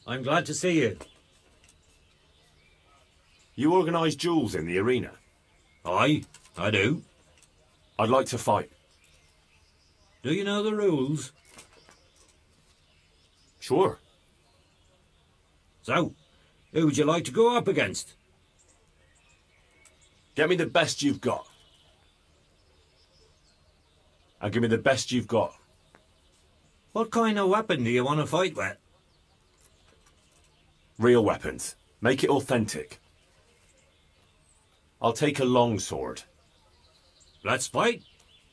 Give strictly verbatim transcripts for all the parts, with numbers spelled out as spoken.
I'm glad to see you. You organise duels in the arena? Aye, I do. I'd like to fight. Do you know the rules? Sure. So, who would you like to go up against? Get me the best you've got. And give me the best you've got. What kind of weapon do you want to fight with? Real weapons. Make it authentic. I'll take a long sword. Let's fight.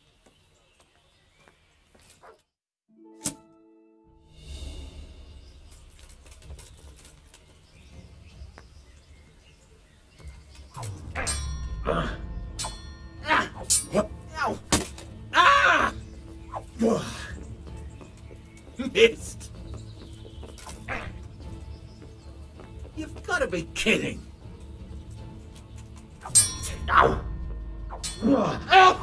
Missed. You've got to be kidding. Ow. Ow.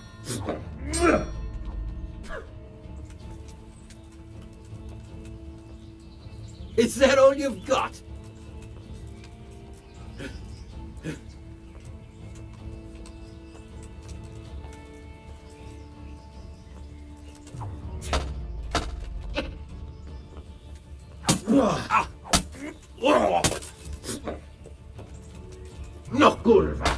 Is that all you've got? No curva.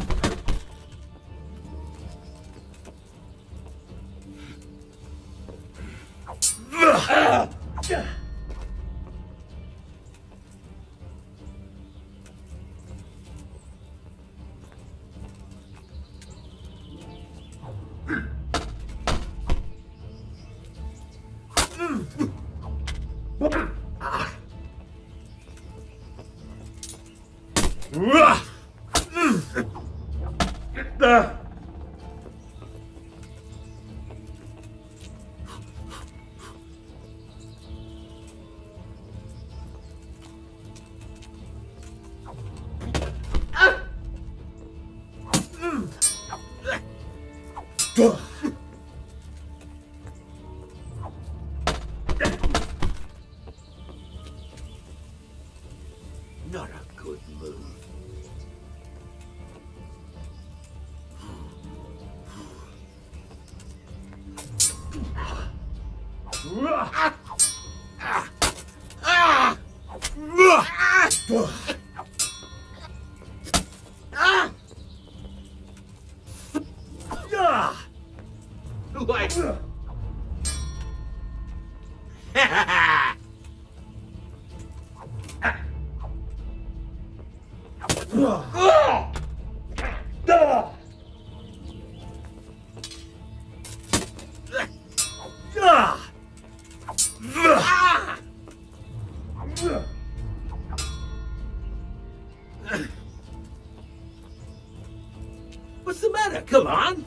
Not a good move. What's the matter? Come on.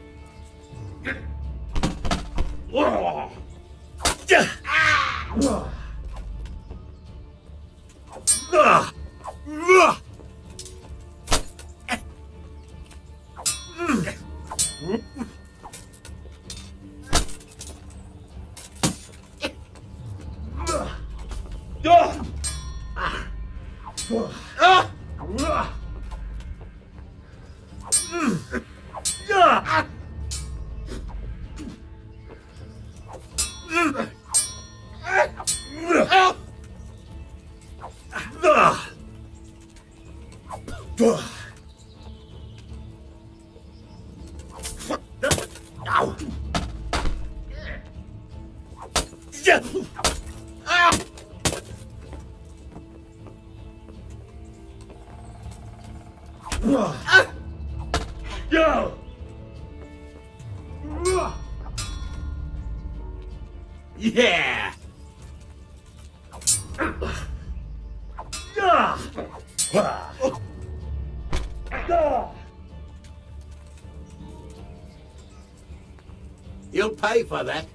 Yeah. You'll pay for that.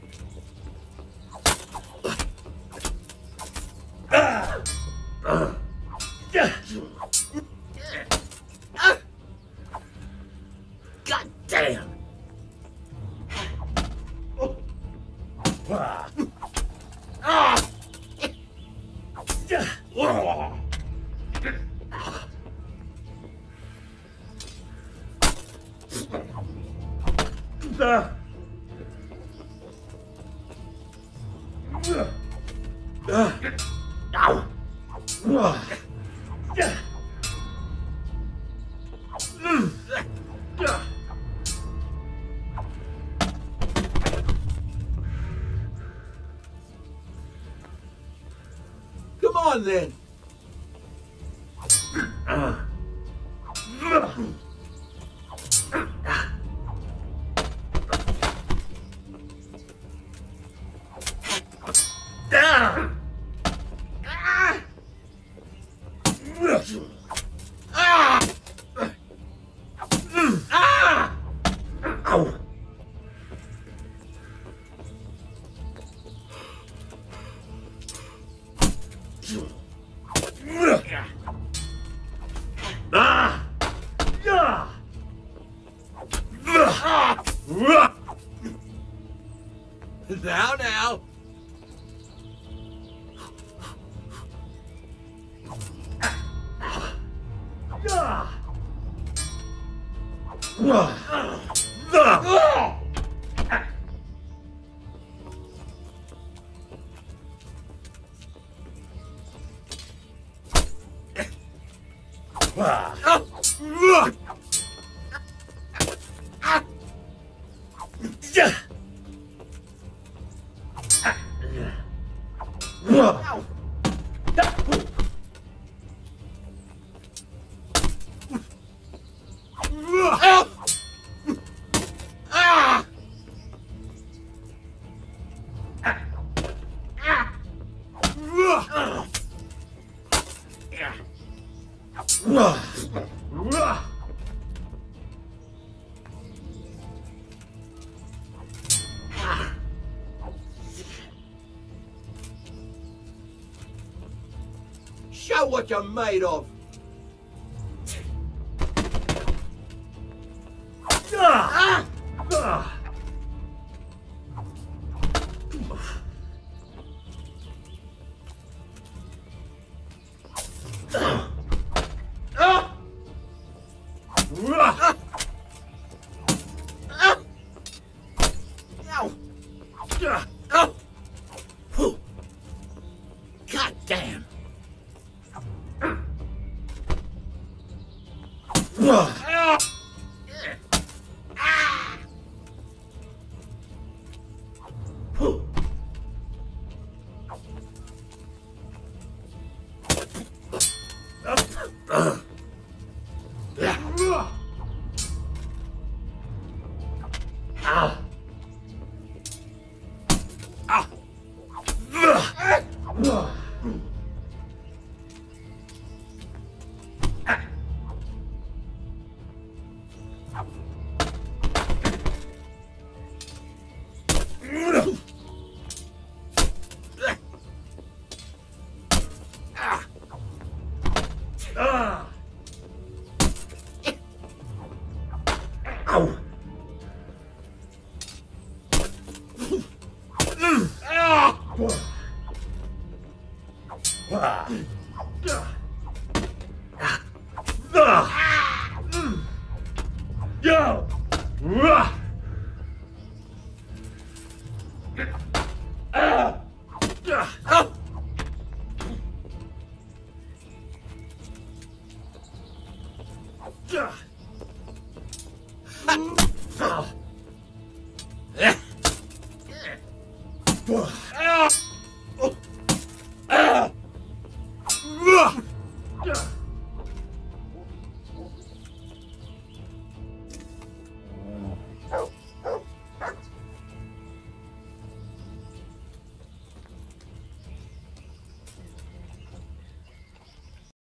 God damn. Come on then. Now, now. Show what you're made of. Ah! Ah! God damn. Ah!